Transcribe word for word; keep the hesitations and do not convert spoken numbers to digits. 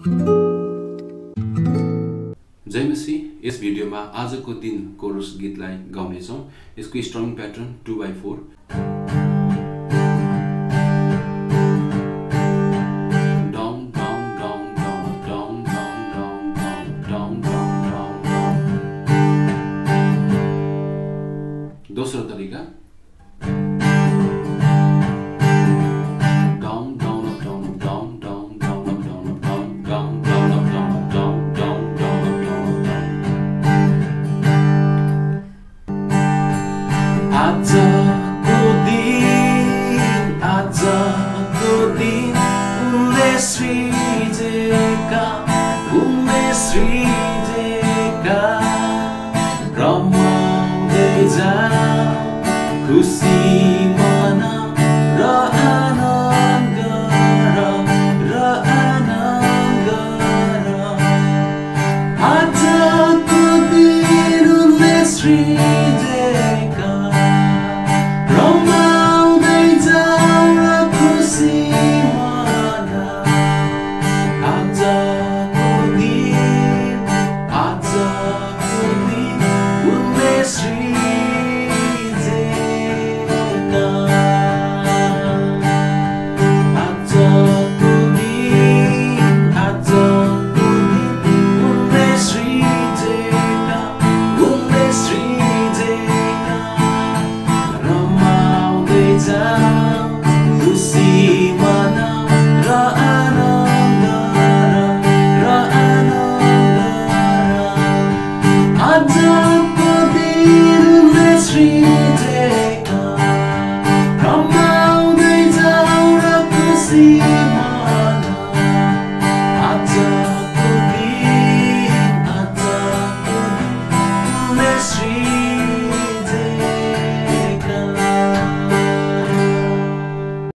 जय मसी यस भिडियोमा आजको दिन कोरस गीतलाई गाउने छौं। यसको strumming pattern two by four down down down down down down down down down. दोस्रो तरिका आजको दिन आजको दिन उनले सृजना